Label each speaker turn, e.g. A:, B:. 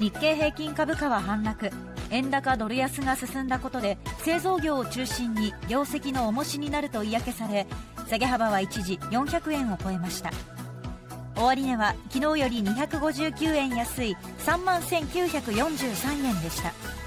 A: 日経平均株価は反落。円高ドル安が進んだことで製造業を中心に業績の重しになると嫌気され、下げ幅は一時400円を超えました。終値は昨日より259円安い 31,943 円でした。